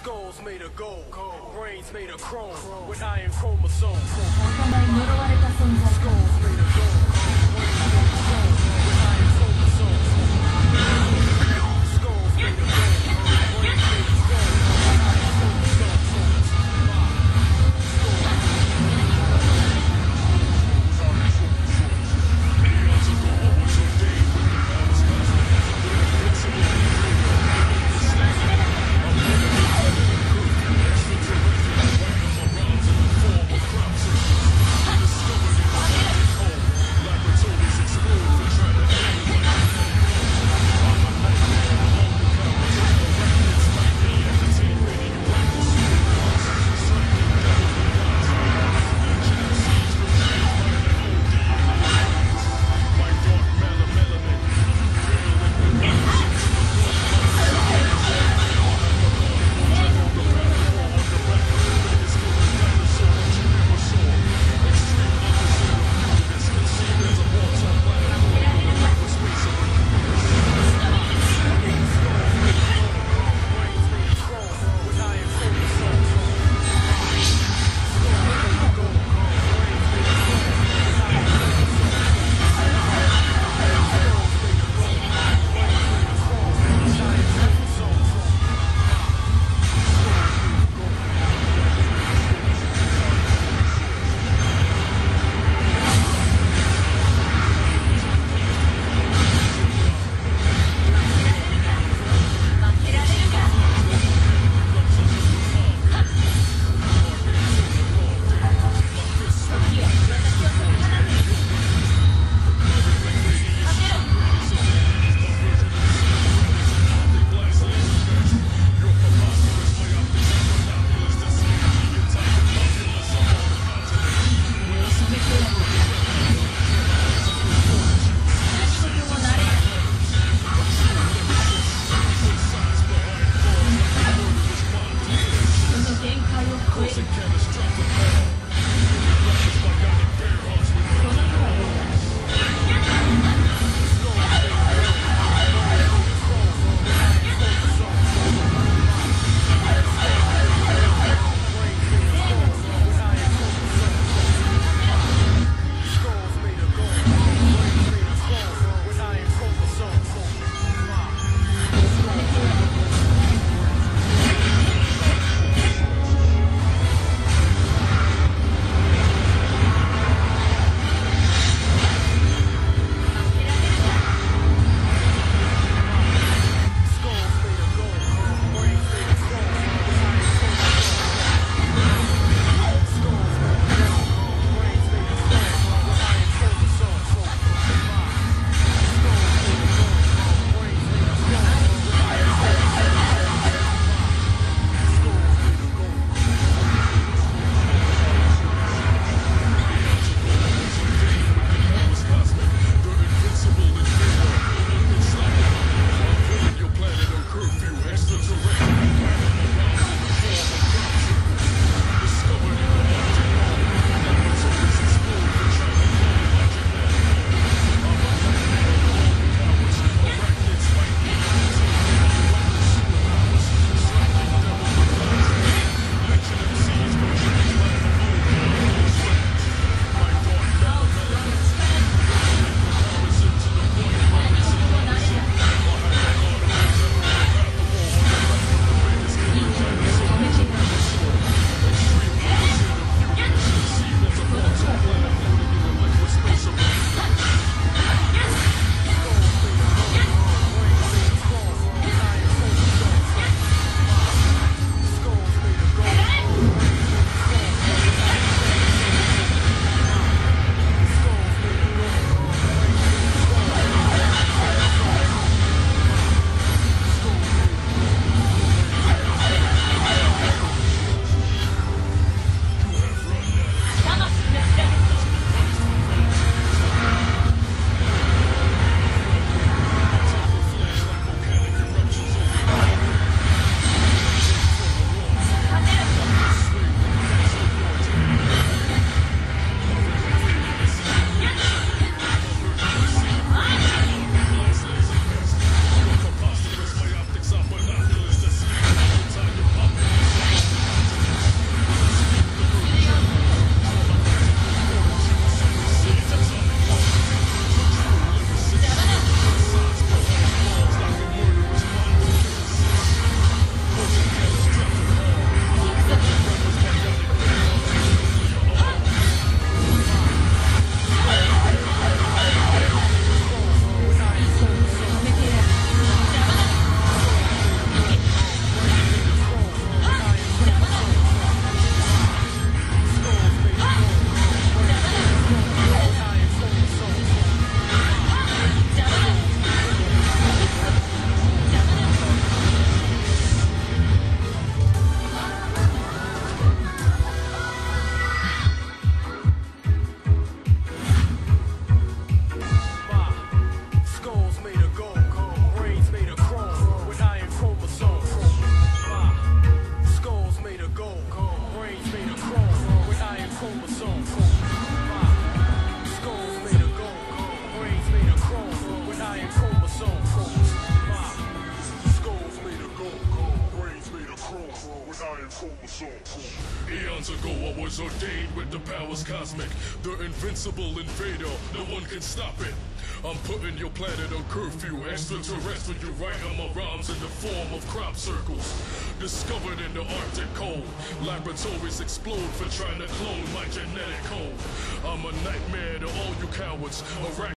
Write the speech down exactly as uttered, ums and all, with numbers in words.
Skulls made of gold, brains made of chrome, with iron chromosomes. お互い呪われた存在 Skulls made of gold, brains made of chrome, with iron chromosomes. Skulls made of gold, brains made of chrome, with iron chromosomes. Laboratories explode. Eons ago I was ordained with the powers cosmic, the invincible invader, no one can stop it. I'm putting your planet on curfew, extraterrestrial, you write on my rhymes in the form of crop circles. Discovered in the Arctic cold, laboratories explode for trying to clone my genetic code. I'm a nightmare to all you cowards, a